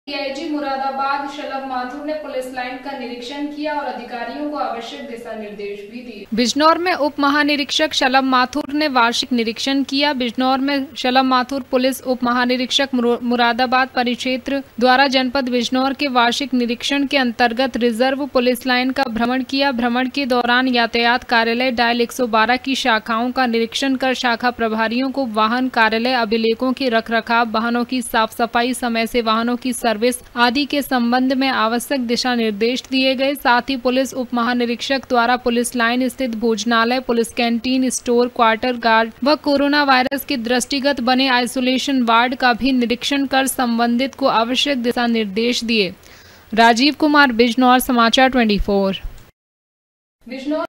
DIG Moradabad शलभ माथुर ने police line का निरीक्षण किया और अधिकारियों को आवश्यक दिशा निर्देश भी दिए। बिजनौर में उप महानिरीक्षक शलभ माथुर ने वार्षिक निरीक्षण किया। बिजनौर में शलभ माथुर पुलिस उप महानिरीक्षक मुरादाबाद परिक्षेत्र द्वारा जनपद बिजनौर के वार्षिक निरीक्षण के अंतर्गत रिजर्व पुलिस लाइन का भ्रमण किया। भ्रमण के दौरान यातायात कार्यालय डायल 112 की शाखाओं का निरीक्षण कर शाखा प्रभारियों को वाहन कार्यालय अभिलेखों के रखरखाव, वाहनों की साफ सफाई, समय से वाहनों की सर्विस आदि के संबंध में आवश्यक दिशा निर्देश दिए गए। साथ ही पुलिस उप महानिरीक्षक द्वारा पुलिस लाइन स्थित भोजनालय, police canteen, store, quarter guard व कोरोना वायरस के दृष्टिगत बने आइसोलेशन वार्ड का भी निरीक्षण कर संबंधित को आवश्यक दिशा निर्देश दिए। राजीव कुमार, बिजनौर समाचार 24।